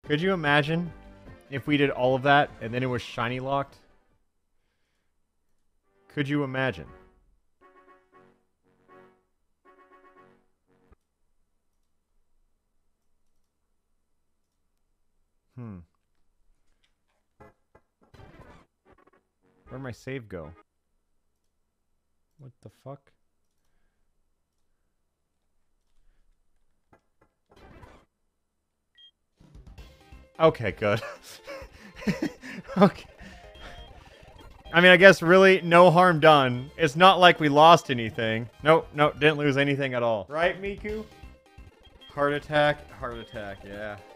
Could you imagine if we did all of that and then it was shiny locked? Could you imagine? Where'd my save go? What the fuck? Okay, good. Okay. I mean, I guess really no harm done. It's not like we lost anything. Nope, nope, didn't lose anything at all. Right, Miku? Heart attack, yeah.